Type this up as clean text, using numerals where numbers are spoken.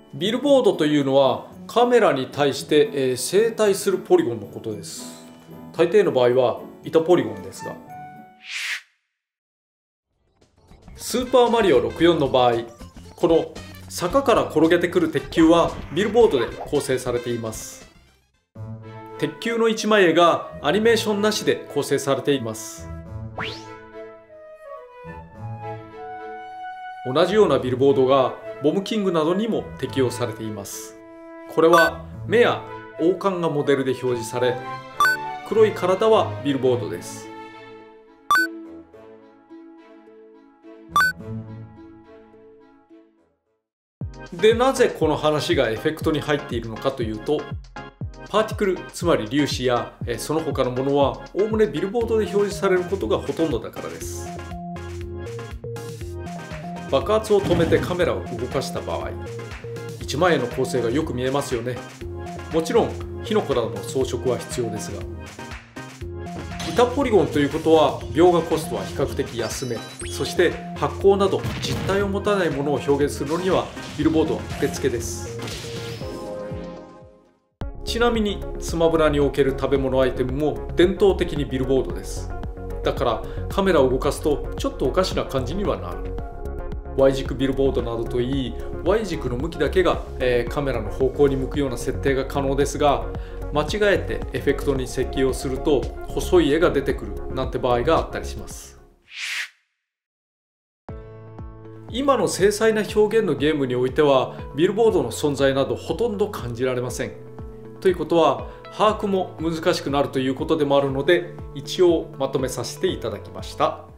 ビルボードというのはカメラに対して正対するポリゴンのことです。大抵の場合は板ポリゴンですが、スーパーマリオ64の場合、この坂から転げてくる鉄球はビルボードで構成されています。鉄球の一枚絵がアニメーションなしで構成されています。同じようなビルボードがボムキングなどにも適用されています。これは目や王冠がモデルで表示され、黒い体はビルボードです。で、なぜこの話がエフェクトに入っているのかというと、パーティクル、つまり粒子やその他のものはおおむねビルボードで表示されることがほとんどだからです。爆発を止めてカメラを動かした場合、一枚絵の構成がよく見えますよね。もちろん火の粉などの装飾は必要ですが、板ポリゴンということは描画コストは比較的安め、そして発光など実体を持たないものを表現するのにはビルボードはうってつけです。ちなみにスマブラにおける食べ物アイテムも伝統的にビルボードです。だからカメラを動かすとちょっとおかしな感じにはなる。Y 軸ビルボードなどといい、 Y 軸の向きだけが、カメラの方向に向くような設定が可能ですが、間違えてエフェクトに設計をすると細い絵が出てくるなんて場合があったりします。今の精細な表現のゲームにおいてはビルボードの存在などほとんど感じられません。ということは把握も難しくなるということでもあるので、一応まとめさせていただきました。